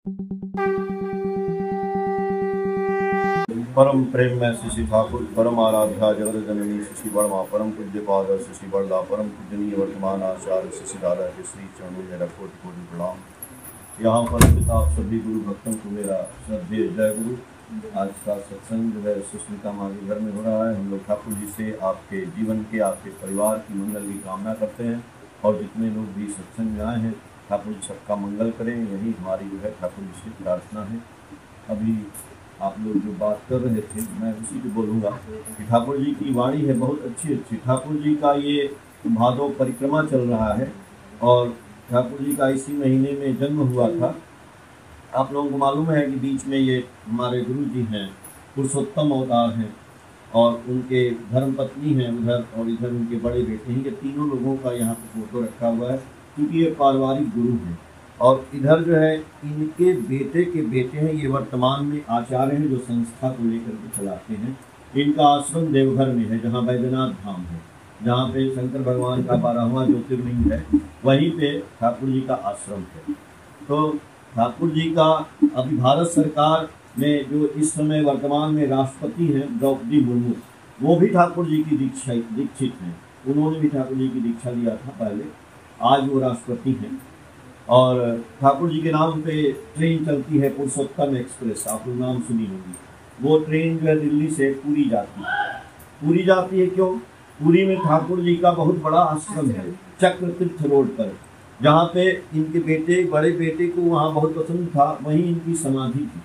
परम प्रेम में श्री ठाकुर परम आराध्या जगत जननी श्री वर्मा परम पूज्य पाद श्री बड़ला परम पूजनीय वर्तमान आचार्य श्री दादा के श्री चरणों में कोटि कोटि प्रणाम। यहाँ पर पिता सभी गुरु भक्तों को मेरा श्रद्धेय जय गुरु। आज का सत्संग जो है सुष्मिता माँ के घर में हो रहा है। हम लोग ठाकुर जी से आपके जीवन के आपके परिवार की मंगल की कामना करते हैं और जितने लोग भी सत्संग में आए हैं ठाकुर जी सबका मंगल करें, यही हमारी जो है ठाकुर जी से प्रार्थना है। अभी आप लोग जो बात कर रहे थे मैं उसी को बोलूँगा कि ठाकुर जी की वाणी है बहुत अच्छी अच्छी। ठाकुर जी का ये भादव परिक्रमा चल रहा है और ठाकुर जी का इसी महीने में जन्म हुआ था। आप लोगों को मालूम है कि बीच में ये हमारे गुरु जी हैं, पुरुषोत्तम अवतार हैं और उनके धर्मपत्नी हैं उधर और इधर उनके बड़े बेटे हैं। ये तीनों लोगों का यहाँ पर फोटो रखा हुआ है क्योंकि ये पारिवारिक गुरु हैं। और इधर जो है इनके बेटे के बेटे हैं, ये वर्तमान में आचार्य हैं जो संस्था को लेकर के चलाते हैं। इनका आश्रम देवघर में है जहाँ बैजनाथ धाम है, जहाँ पे शंकर भगवान का 12वां ज्योतिर्लिंग है, वहीं पे ठाकुर जी का आश्रम है। तो ठाकुर जी का अभी भारत सरकार में जो इस समय वर्तमान में राष्ट्रपति हैं द्रौपदी मुर्मू, वो भी ठाकुर जी की दीक्षित हैं। उन्होंने भी ठाकुर जी की दीक्षा लिया था पहले, आज वो राष्ट्रपति हैं। और ठाकुर जी के नाम पे ट्रेन चलती है पुरुषोत्तम एक्सप्रेस, आप लोग नाम सुनी होगी। वो ट्रेन जो है दिल्ली से पूरी जाती है। पूरी जाती है क्यों? पूरी में ठाकुर जी का बहुत बड़ा आश्रम है चक्र तीर्थ रोड पर, जहाँ पे इनके बेटे बड़े बेटे को वहाँ बहुत पसंद था, वहीं इनकी समाधि थी।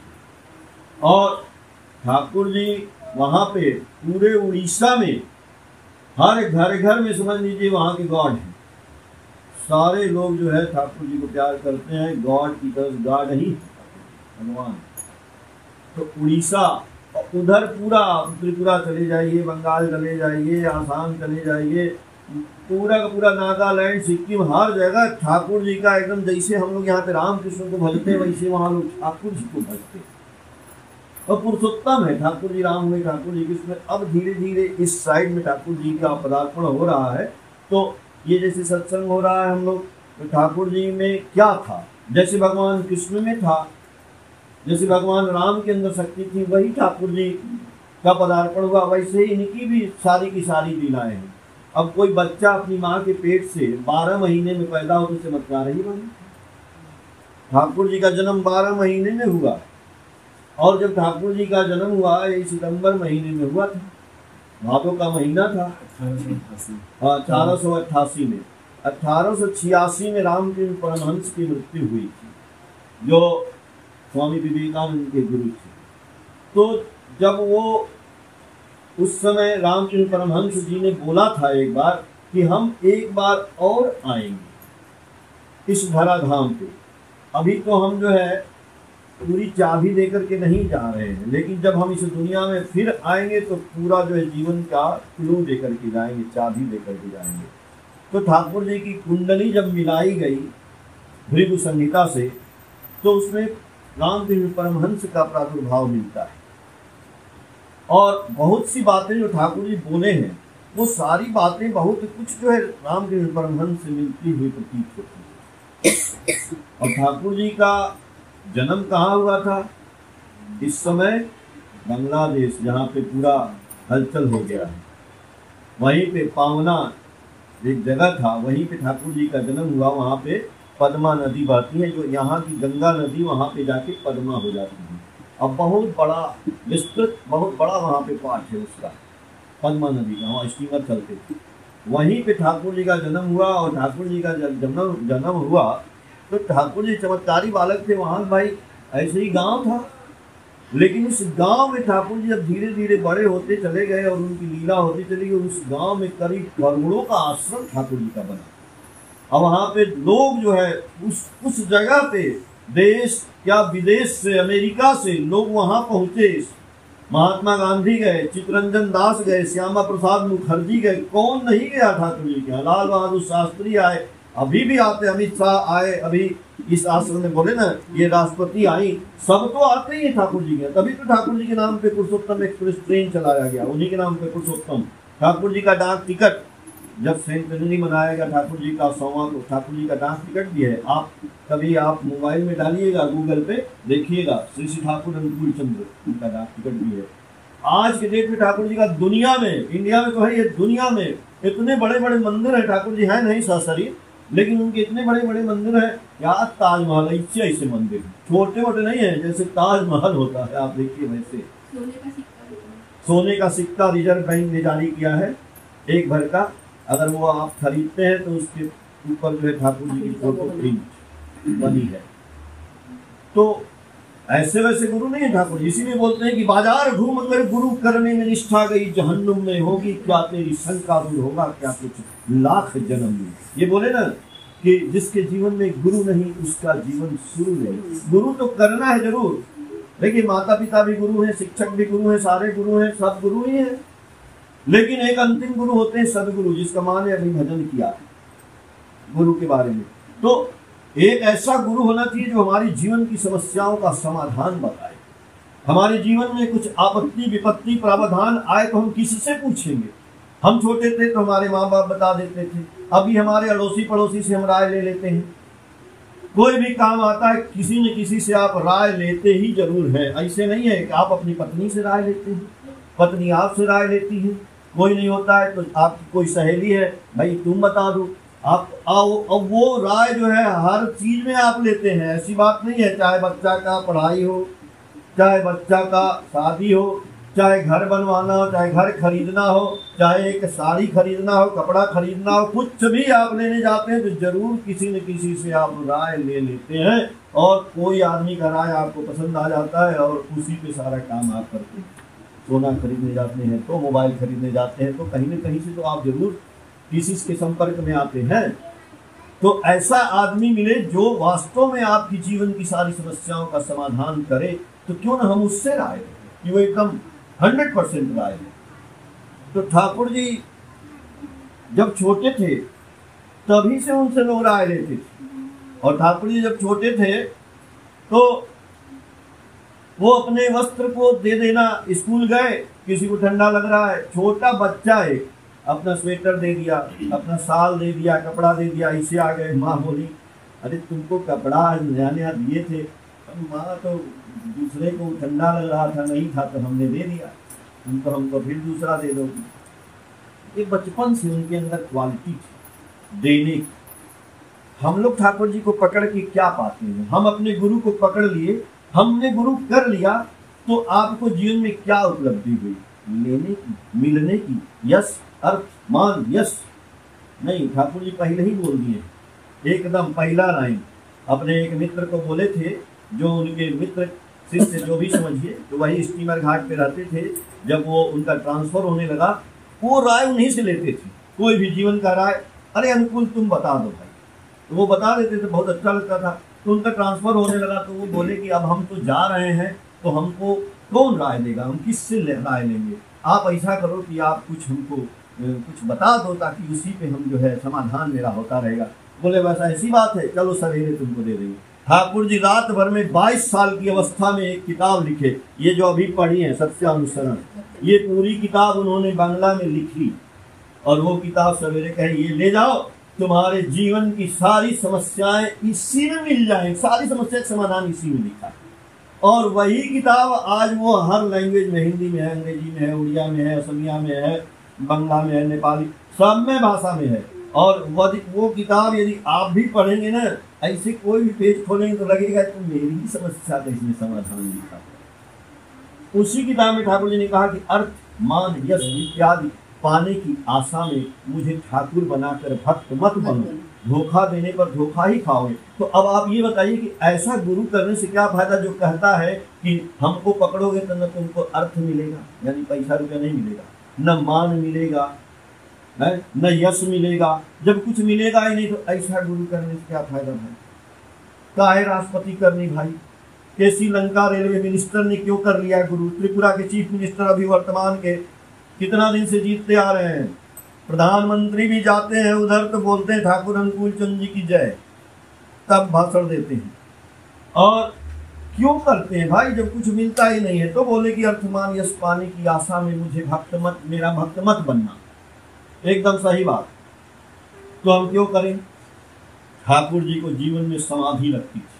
और ठाकुर जी वहाँ पे पूरे उड़ीसा में हर घर घर में समझ लीजिए वहाँ के गॉड हैं। सारे लोग जो है ठाकुर जी को प्यार करते हैं, गॉड की तरफ गॉड ही भगवान। तो उड़ीसा उधर पूरा त्रिपुरा चले जाइए, बंगाल चले जाइए, आसाम चले जाइए, पूरा का पूरा नागालैंड, सिक्किम, हर जगह ठाकुर जी का एकदम जैसे हम लोग यहाँ पे रामकृष्ण को भजते हैं वैसे वहाँ लोग ठाकुर जी को भजते हैं। और पुरुषोत्तम है ठाकुर जी, राम हुए ठाकुर जी कृष्ण। अब धीरे धीरे इस साइड में ठाकुर जी का पदार्पण हो रहा है। तो ये जैसे सत्संग हो रहा है हम लोग, तो ठाकुर जी में क्या था, जैसे भगवान कृष्ण में था, जैसे भगवान राम के अंदर शक्ति थी, वही ठाकुर जी का पदार्पण हुआ, वैसे ही इनकी भी सारी की सारी लीलाएं हैं। अब कोई बच्चा अपनी माँ के पेट से 12 महीने में पैदा हो तो चमत्कार ही बने। ठाकुर जी का जन्म 12 महीने में हुआ और जब ठाकुर जी का जन्म हुआ ये सितंबर महीने में हुआ था, भादों का महीना था 1888 में। 1886 में रामकृष्ण परमहंस की मृत्यु हुई थी, जो स्वामी विवेकानंद के गुरु थे। तो जब वो उस समय रामकृष्ण परमहंस जी ने बोला था एक बार कि हम एक बार और आएंगे इस धराधाम पे। अभी तो हम जो है पूरी चाबी देकर के नहीं जा रहे हैं, लेकिन जब हम इस दुनिया में फिर आएंगे तो पूरा जो है जीवन का क्लू देकर के जाएंगे, चाबी देकर के जाएंगे। तो ठाकुर जी की कुंडली जब मिलाई गई भृगु संहिता से, तो उसमें रामकृष्ण परमहंस का प्रादुर्भाव मिलता है और बहुत सी बातें जो ठाकुर जी बोले हैं वो सारी बातें बहुत कुछ जो है रामकृष्ण परमहंस से मिलती हुई प्रतीत होती है। और ठाकुर जी का जन्म कहाँ हुआ था? इस समय बांग्लादेश, जहाँ पे पूरा हलचल हो गया है, वहीं पे पावना एक जगह था, वहीं पे ठाकुर जी का जन्म हुआ। वहाँ पे पद्मा नदी बहती है, जो यहाँ की गंगा नदी वहाँ पे जाके पद्मा हो जाती है। अब बहुत बड़ा विस्तृत, बहुत बड़ा वहाँ पे पाठ है उसका, पद्मा नदी का, वहाँ स्टीमर चलते थे। वहीं पे ठाकुर जी का जन्म हुआ और ठाकुर जी का जन्म हुआ तो ठाकुर जी चमत्कारी बालक थे। वहाँ भाई ऐसे ही गांव था, लेकिन उस गांव में ठाकुर जी जब धीरे धीरे बड़े होते चले गए और उनकी लीला होती चली गई, उस गांव में करीब करोड़ों का आश्रम ठाकुर जी का बना। और वहाँ पे लोग जो है उस जगह पे देश या विदेश से, अमेरिका से लोग वहाँ पहुँचे। महात्मा गांधी गए, चित्तरंजन दास गए, श्यामा प्रसाद मुखर्जी गए, कौन नहीं गया ठाकुर जी के यहाँ। लाल बहादुर शास्त्री आए, अभी भी आते, अमित शाह आए, अभी इस आश्रम में बोले ना ये राष्ट्रपति आई, सब तो आते ही है ठाकुर जी के। तभी तो ठाकुर जी के नाम पे पुरुषोत्तम एक्सप्रेस ट्रेन चलाया गया, उन्हीं के नाम पे पुरुषोत्तम। ठाकुर जी का डाक टिकट जब सेंचुरी मनाया गया ठाकुर जी का 100वां, तो ठाकुर जी का डांस टिकट भी है। आप कभी आप मोबाइल में डालिएगा, गूगल पे देखिएगा, श्री श्री ठाकुर अनुकूल चंद्र उनका डांस टिकट भी है। आज के डेट में ठाकुर जी का दुनिया में, इंडिया में तो है, ये दुनिया में इतने बड़े बड़े मंदिर है। ठाकुर जी है नहीं सशरीर, लेकिन उनके इतने बड़े बड़े मंदिर है। क्या ताजमहल, ऐसे ऐसे मंदिर, छोटे मोटे नहीं है, जैसे ताजमहल होता है, आप देखिए वैसे। सोने का सिक्का रिजर्व बैंक ने जारी किया है, एक भर का। अगर वो आप खरीदते हैं तो उसके ऊपर जो है ठाकुर जी की फोटो प्रिंट बनी है। तो ऐसे वैसे गुरु नहीं है ठाकुर जी, इसीलिए बोलते हैं कि बाजार घूम कर गुरु करने में निष्ठा गई, जहन्नुम में होगी क्या तेरी शंका, दूर होगा क्या कुछ लाख जन्म में। ये बोले ना कि जिसके जीवन में गुरु नहीं उसका जीवन शुरू नहीं। गुरु तो करना है जरूर, लेकिन माता पिता भी गुरु हैं, शिक्षक भी गुरु हैं, सारे गुरु हैं, सब गुरु ही हैं। लेकिन एक अंतिम गुरु होते हैं सदगुरु, जिसका माने अभी भजन किया गुरु के बारे में। तो एक ऐसा गुरु होना चाहिए जो हमारी जीवन की समस्याओं का समाधान बताए। हमारे जीवन में कुछ आपत्ति विपत्ति प्रावधान आए तो हम किससे पूछेंगे? हम छोटे थे तो हमारे माँ बाप बता देते थे, अभी हमारे अड़ोसी पड़ोसी से हम राय ले लेते हैं। कोई भी काम आता है किसी न किसी से आप राय लेते ही जरूर है। ऐसे नहीं है कि आप अपनी पत्नी से राय लेते हैं, पत्नी आपसे राय लेती है। कोई नहीं होता है तो आपकी कोई सहेली है, भाई तुम बता दो, आप आओ। अब वो राय जो है हर चीज में आप लेते हैं, ऐसी बात नहीं है। चाहे बच्चा का पढ़ाई हो, चाहे बच्चा का शादी हो, चाहे घर बनवाना हो, चाहे घर खरीदना हो, चाहे एक साड़ी खरीदना हो, कपड़ा खरीदना हो, कुछ भी आप लेने जाते हैं तो जरूर किसी न किसी से आप राय ले लेते हैं। और कोई आदमी का राय आपको पसंद आ जाता है और उसी पे सारा काम आप करते हैं। सोना खरीदने जाते हैं तो, मोबाइल खरीदने जाते हैं तो, कहीं न कहीं से तो आप जरूर किसी के संपर्क में आते हैं। तो ऐसा आदमी मिले जो वास्तव में आपकी जीवन की सारी समस्याओं का समाधान करे, तो क्यों ना हम उससे राय लें कि वो एकदम 100% राय लें। तो ठाकुर जी जब छोटे थे तभी से उनसे लोग राय लेते थे। और ठाकुर जी जब छोटे थे तो वो अपने वस्त्र को दे देना, स्कूल गए, किसी को ठंडा लग रहा है, छोटा बच्चा है, अपना स्वेटर दे दिया, अपना शाल दे दिया, कपड़ा दे दिया, इसे आ गए। माँ बोली अरे तुमको कपड़ा नया नया दिए थे। माँ तो दूसरे को ठंडा लग रहा था, नहीं था तो हमने दे दिया, हमको फिर दूसरा दे दो। ये बचपन से उनके अंदर क्वालिटी थी देने की। हम लोग ठाकुर जी को पकड़ के क्या पाते हैं? हम अपने गुरु को पकड़ लिए, हमने गुरु कर लिया, तो आपको जीवन में क्या उपलब्धि हुई? लेने की, मिलने की, यश, अर्थ, मान, यश नहीं। ठाकुर जी पहले ही बोल दिए, एकदम पहला लाइन अपने एक मित्र को बोले थे, जो उनके मित्र शिष्य जो भी समझिए, तो वही स्टीमर घाट पे रहते थे। जब वो उनका ट्रांसफर होने लगा, वो राय उन्हीं से लेते थे, कोई भी जीवन का राय। अरे अनुकूल तुम बता दो भाई, तो वो बता देते थे, बहुत अच्छा लगता था। तो उनका ट्रांसफर होने लगा तो वो बोले कि अब हम तो जा रहे हैं, तो हमको कौन राय देगा, हम किससे राय लेंगे? आप ऐसा करो कि आप कुछ हमको कुछ बता दो, ताकि उसी पे हम जो है समाधान मेरा होता रहेगा। बोले बस ऐसी बात है, चलो सवेरे तुमको दे देंगे। ठाकुर जी रात भर में 22 साल की अवस्था में एक किताब लिखे, ये जो अभी पढ़ी है सत्यानुसरण, ये पूरी किताब उन्होंने बांग्ला में लिखी। और वो किताब सवेरे कहे ये ले जाओ, तुम्हारे जीवन की सारी समस्याएं इसी में मिल जाएं, सारी समस्या का समाधान इसी में लिखा है। और वही किताब आज वो हर लैंग्वेज में, हिंदी में है, अंग्रेजी में है, उड़िया में है, असमिया में है, बंगला में है, नेपाली, सब में भाषा में है। और वो किताब यदि आप भी पढ़ेंगे ना, ऐसे कोई भी पेज खोलेंगे तो लगेगा कि मेरी ही समस्या का इसमें समाधान लिखा है। उसी किताब में ठाकुर जी ने कहा कि अर्थ, मान, यश इत्यादि पाने की आशा में मुझे ठाकुर बनाकर भक्त मत बनो, धोखा देने पर धोखा ही खाओगे। तो अब आप ये बताइए कि ऐसा गुरु करने से क्या फायदा जो कहता है कि हमको पकड़ोगे तो न तुमको अर्थ मिलेगा, यानी पैसा रुपया नहीं मिलेगा, न मान मिलेगा, न यश मिलेगा। जब कुछ मिलेगा ही नहीं तो ऐसा गुरु करने से क्या फायदा भाई? काहे राष्ट्रपति करनी भाई? के श्रीलंका रेलवे मिनिस्टर ने क्यों कर लिया गुरु? त्रिपुरा के चीफ मिनिस्टर अभी वर्तमान के कितना दिन से जीतते आ रहे हैं। प्रधानमंत्री भी जाते हैं उधर तो बोलते हैं ठाकुर अनुकूल चंद्र जी की जय, तब भाषण देते हैं। और क्यों करते हैं भाई? जब कुछ मिलता ही नहीं है तो बोले कि अर्थमान यश पाने की आशा में मुझे भक्त मत, मेरा भक्त मत बनना। एकदम सही बात। तो हम क्यों करें? ठाकुर जी को जीवन में समाधि लगती थी,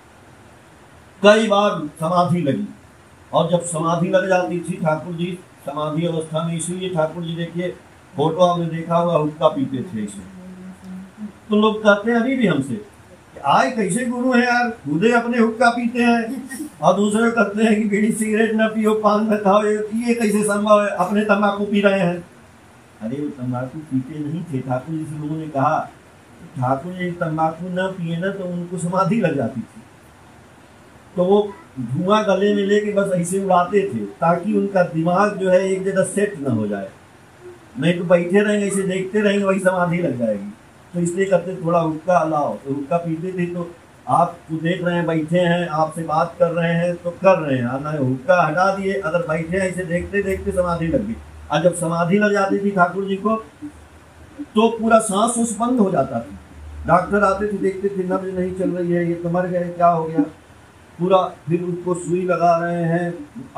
कई बार समाधि लगी, और जब समाधि लग जाती थी ठाकुर जी समाधि अवस्था में, इसीलिए ठाकुर जी देखिए फोटो आपने देखा होगा, हुक्का पीते थे इसे। तो लोग कहते हैं अभी भी हमसे, आए कैसे गुरु है यार, खुदे अपने हुक्का पीते हैं और दूसरे कहते हैं कि बीड़ी सिगरेट न पियो, पान न खाओ, ये कैसे संभव है, अपने तंबाकू पी रहे हैं। अरे वो तंबाकू पीते नहीं थे, ठाकुर जी से लोगों ने कहा ठाकुर जी तंबाकू न पिए ना तो उनको समाधि लग जाती थी, तो वो धुआं गले में लेके बस ऐसे उड़ाते थे ताकि उनका दिमाग जो है एक जगह सेट न हो जाए, नहीं तो बैठे रहेंगे ऐसे देखते रहेंगे वही समाधि लग जाएगी। तो इसलिए कहते थोड़ा हुक्का लाओ, तो हुक्का पीते थे। तो आप तो देख रहे हैं बैठे हैं, आपसे बात कर रहे हैं तो कर रहे हैं, ना हुक्का हटा दिए, अगर बैठे हैं ऐसे देखते देखते समाधि लग गई। और जब समाधि लग जाती थी ठाकुर जी को तो पूरा सांस उस बंद हो जाता था, डॉक्टर आते थे देखते थे नब्ज नहीं चल रही है, ये तो मर गए, क्या हो गया पूरा, फिर उसको सुई लगा रहे हैं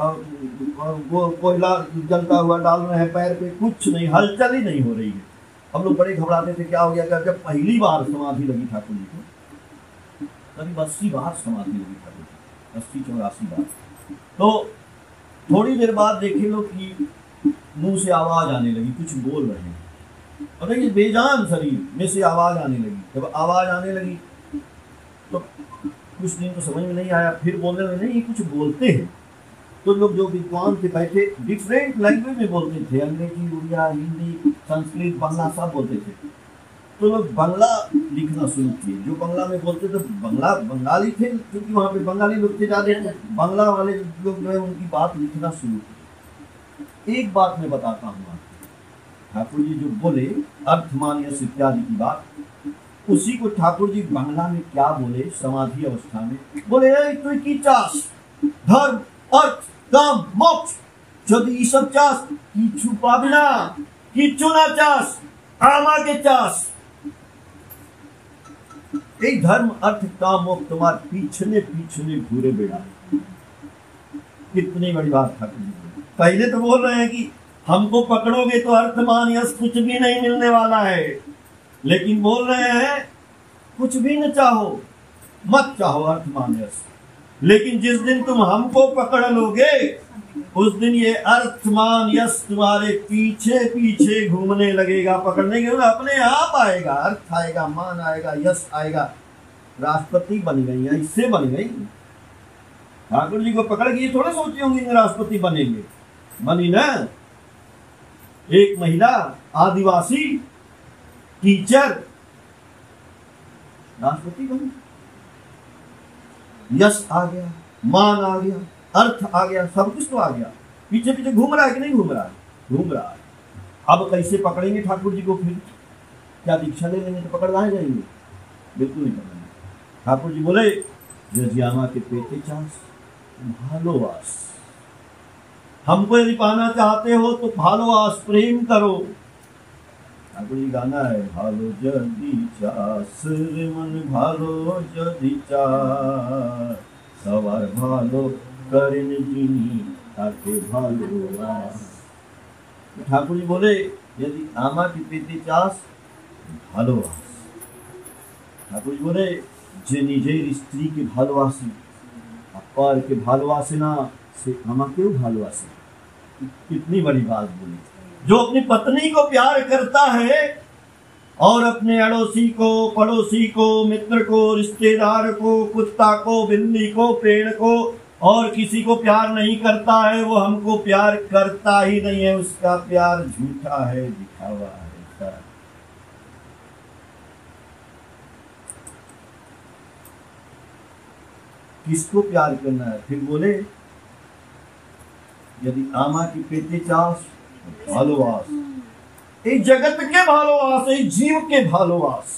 और वो कोयला जलता हुआ डाल रहे हैं पैर पे, कुछ नहीं, हलचल ही नहीं हो रही है। हम लोग बड़े घबराते थे क्या हो गया। जब पहली बार समाधि लगी ठाकुर जी को, करीब 80 बार समाधि लगी ठाकुर जी, 80-84 बार। तो थोड़ी देर बाद देखे लोग कि मुंह से आवाज आने लगी, कुछ बोल रहे हैं, और ये बेजान शरीर में से आवाज आने लगी। जब आवाज आने लगी तो कुछ दिन तो समझ में नहीं आया, फिर बोलने लगे नहीं ये कुछ बोलते हैं। तो लोग जो विद्वान थे बैठे डिफरेंट लैंग्वेज में बोलते थे, अंग्रेजी, उड़िया, हिंदी, संस्कृत, बांग्ला सब बोलते थे। तो लोग बांग्ला लिखना शुरू किए, जो बांग्ला में बोलते थे बांग्ला बंगाली थे, क्योंकि वहाँ पे बंगाली लोग थे ज़्यादा, बांग्ला वाले लोग जो है उनकी बात लिखना शुरू किए। एक बात मैं बताता हूँ आपको, ठाकुर जी जो बोले अर्थमान यश इत्यादि की बात, उसी को ठाकुर जी बांग्ला में क्या बोले समाधि अवस्था में, बोले तो की चास धर्म अर्थ काम मोक्ष यदि ई सब चास किछु पाबिना, किछु ना चास आमा के चास। एक धर्म अर्थ काम मोक्ष तुम्हारे पीछे पीछे घूरे बेड़ा। कितनी बड़ी बात ठाकुर जी। पहले तो बोल रहे हैं कि हमको पकड़ोगे तो अर्थमान यश कुछ भी नहीं मिलने वाला है, लेकिन बोल रहे हैं कुछ भी न चाहो, मत चाहो अर्थमान यश, लेकिन जिस दिन तुम हमको पकड़ लोगे उस दिन ये अर्थमान यश तुम्हारे पीछे पीछे घूमने लगेगा। पकड़ने के बाद अपने आप आएगा, अर्थ आएगा, मान आएगा, यश आएगा। राष्ट्रपति बन गई है, इससे बन गई। ठाकुर जी को पकड़ के ये थोड़ा सोची होंगी राष्ट्रपति बनेंगे, बनी ना। एक महिला आदिवासी टीचर राष्ट्रपति बनी, यश आ गया, मान आ गया, अर्थ आ गया, सब कुछ तो आ गया। पीछे पीछे घूम रहा है कि नहीं घूम रहा है? घूम रहा है। अब कैसे पकड़ेंगे ठाकुर जी को? फिर क्या दीक्षा ले लेंगे तो पकड़ लाए जाएंगे? बिल्कुल नहीं पकड़ेंगे। ठाकुर जी बोले जजियामा के पेटे चांस भालोवास, हमको यदि पाना चाहते हो तो भालोवास प्रेम करो। ठाकुर जी गाना है, भालो जदि चास मन भालो जदि चास, सवार भालो करें जिनी ताके भालोवास। ठाकुर जी बोले यदि आमा की पेटे चास भालोवास। ठाकुर जी बोले जे निजेर स्त्री के भालोवासी अपार के भालोवासे ना से आमा क्यों भालोवासे। कितनी बड़ी बात बोली। जो अपनी पत्नी को प्यार करता है और अपने अड़ोसी को, पड़ोसी को, मित्र को, रिश्तेदार को, कुत्ता को, बिल्ली को, पेड़ को और किसी को प्यार नहीं करता है, वो हमको प्यार करता ही नहीं है। उसका प्यार झूठा है, दिखावा है। किसको प्यार करना है? फिर बोले यदि आमा की पेटे चास भालोवास, इस जगत के भालोवास, इस जीव के भालोवास।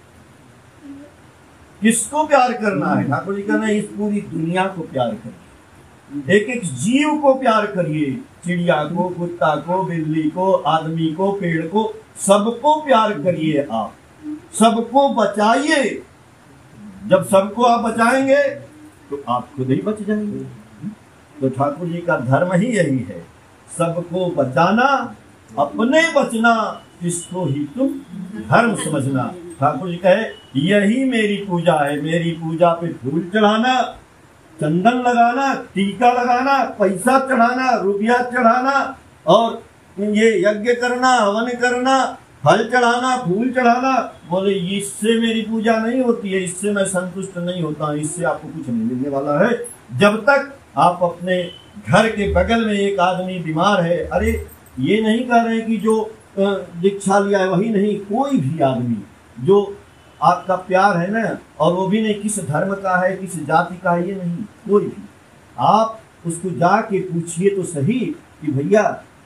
किसको प्यार करना है? ठाकुर जी कहना है इस पूरी दुनिया को प्यार करिए, एक एक जीव को प्यार करिए, चिड़िया को, कुत्ता को, बिल्ली को, आदमी को, पेड़ को, सबको प्यार करिए। आप सबको बचाइए। जब सबको आप बचाएंगे तो आप खुद ही बच जाएंगे। तो ठाकुर जी का धर्म ही यही है, सबको बचाना, अपने बचना, इसको ही तुम धर्म समझना। ठाकुर जी कहे यही मेरी पूजा है। मेरी पूजा पे फूल चढ़ाना, चंदन लगाना, टीका लगाना, पैसा चढ़ाना, रुपया चढ़ाना और ये यज्ञ करना, हवन करना, फल चढ़ाना, फूल चढ़ाना, बोले इससे मेरी पूजा नहीं होती है, इससे मैं संतुष्ट नहीं होता, इससे आपको कुछ नहीं मिलने वाला है। जब तक आप अपने घर के बगल में एक आदमी बीमार है, अरे ये नहीं कह रहे कि जो दीक्षा लिया है वही नहीं, कोई भी आदमी जो आपका प्यार है ना, और वो भी नहीं किस धर्म का है, किस जाति का है, ये नहीं, कोई भी आप उसको जाके पूछिए तो सही कि भैया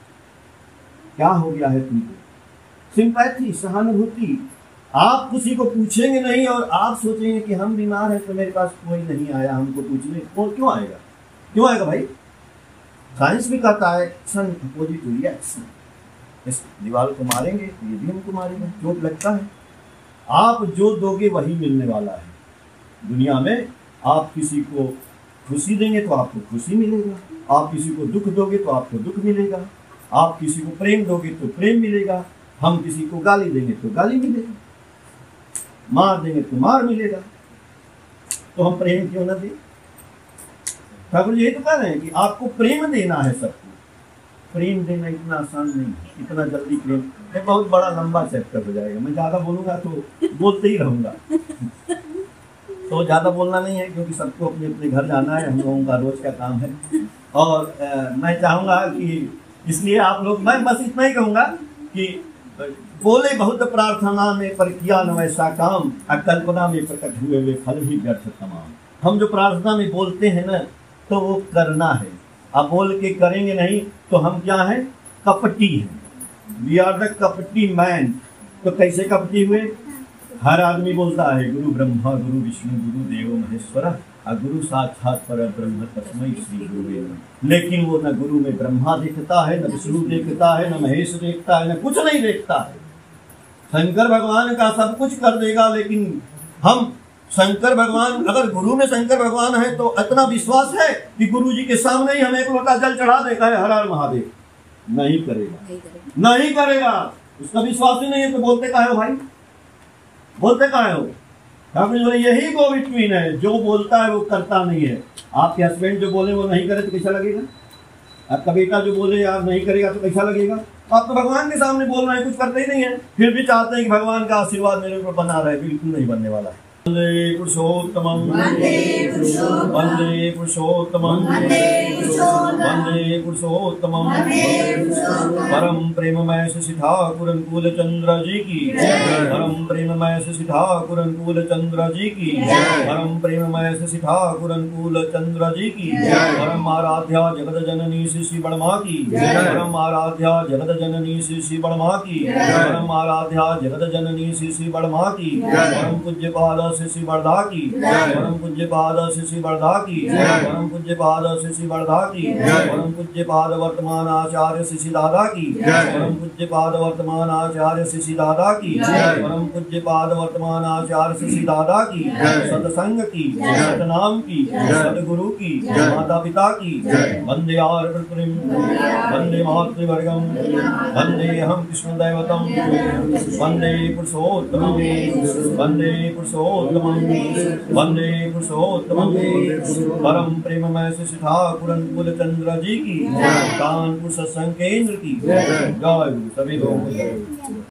क्या हो गया है तुमको। सिंपैथी, सहानुभूति। आप किसी को पूछेंगे नहीं और आप सोचेंगे कि हम बीमार हैं तो मेरे पास कोई नहीं आया हमको पूछने, और क्यों आएगा, क्यों आएगा भाई। साइंस भी कहता है एक्शन अपोजिट टू रिएक्शन। इस दीवार को मारेंगे तो ये भी हमको मारेगा, चोट लगता है। आप जो दोगे वही मिलने वाला है दुनिया में। आप किसी को खुशी देंगे तो आपको खुशी मिलेगा, आप किसी को दुख दोगे तो आपको दुख मिलेगा, आप किसी को प्रेम दोगे तो प्रेम मिलेगा, हम किसी को गाली देंगे तो गाली मिलेगा, मार देंगे तो मार मिलेगा। तो हम प्रेम क्यों ना दें। ठाकुर जी यही तो कह रहे हैं कि आपको प्रेम देना है सबको। प्रेम देना इतना आसान नहीं है, इतना जल्दी प्रेम, ये बहुत बड़ा लंबा चैप्टर हो जाएगा। मैं ज़्यादा बोलूँगा तो बोलते ही रहूँगा। तो ज़्यादा बोलना नहीं है क्योंकि सबको अपने अपने घर जाना है, हम लोगों का रोज़ का काम है। और मैं चाहूँगा कि इसलिए आप लोग, मैं बस इतना ही कहूँगा कि बोले बहुत प्रार्थना में पर किया न वैसा काम, कल्पना में प्रकट हुए वे फल भी व्यर्थ तमाम। हम जो प्रार्थना में बोलते हैं ना तो वो करना है, अब बोल के करेंगे नहीं तो हम क्या हैं, कपटी हैं। वी आर द कपटी मैन। तो कैसे कपटी हुए। हर आदमी बोलता है गुरु ब्रह्मा गुरु विष्णु गुरु देव महेश्वर गुरु साक्षात पर ब्रह्म तस्मै श्री गुरुवे नमः। लेकिन वो न गुरु में ब्रह्मा देखता है, न विष्णु देखता है, न महेश देखता है, न कुछ नहीं देखता है। शंकर भगवान का सब कुछ कर देगा, लेकिन हम शंकर भगवान, अगर गुरु में शंकर भगवान है तो इतना विश्वास है कि गुरु जी के सामने ही हमें एक लोटा जल चढ़ा देगा है हर हर महादेव, नहीं करेगा, नहीं करेगा। उसका विश्वास ही नहीं है तो बोलते काहे हो भाई, बोलते काहे हो। बोले यही गो बिटवीन है, जो बोलता है वो करता नहीं है। आपके हस्बैंड जो बोले वो नहीं करे तो कैसा लगेगा, आपका बेटा जो बोले यार नहीं करेगा तो कैसा लगेगा। आप तो भगवान के सामने बोल रहे हैं, कुछ करते ही नहीं है, फिर भी चाहते हैं कि भगवान का आशीर्वाद मेरे ऊपर बना रहे। बिल्कुल नहीं बनने वाला है। वंदे पुरुषोत्तमं वंदे पुरुषोत्तमं वंदे पुरुषोत्तमं। परम प्रेममय श्री ठाकुर अनुकूल चंद्र जी की, परम प्रेममय श्री ठाकुर अनुकूल चंद्र जी की, परम प्रेममय श्री ठाकुर अनुकूल चंद्र जी की, परम आराध्या जगत जननी श्री बड़मा की, परम आराध्या जगत जननी श्री बड़मा की, परम आराध्या जगत जननी श्री बड़मा की, परम पूज्य पाद श्री बड़दा की, परम पूज्य पाद श्री बड़दा की, परम पूज्य पाद श्री बड़दा की, परम पूज्य पाद वर्तमान आचार्य श्री दादा की, परम पूज्य पाद वर्तमान आचार्य श्री दादा की, परम पूज्य पाद वर्तमान आचार्य श्री दादा की, सत्संग की, सतनाम की, सतगुरु की, माता पिता की। वंदे आर्यपुरीं वंदे मातृवर्गं वंदे हम कृष्ण दैवतम वंदे पुरुषोत्तमं वंदे पुरुषोत्तमं वंदे पुरुषोत्तमं। परम प्रेममय श्री ठाकुर अनुकूल चंद्र जी की, कानपुर सत्संग केंद्र की जय। सभी लोगों को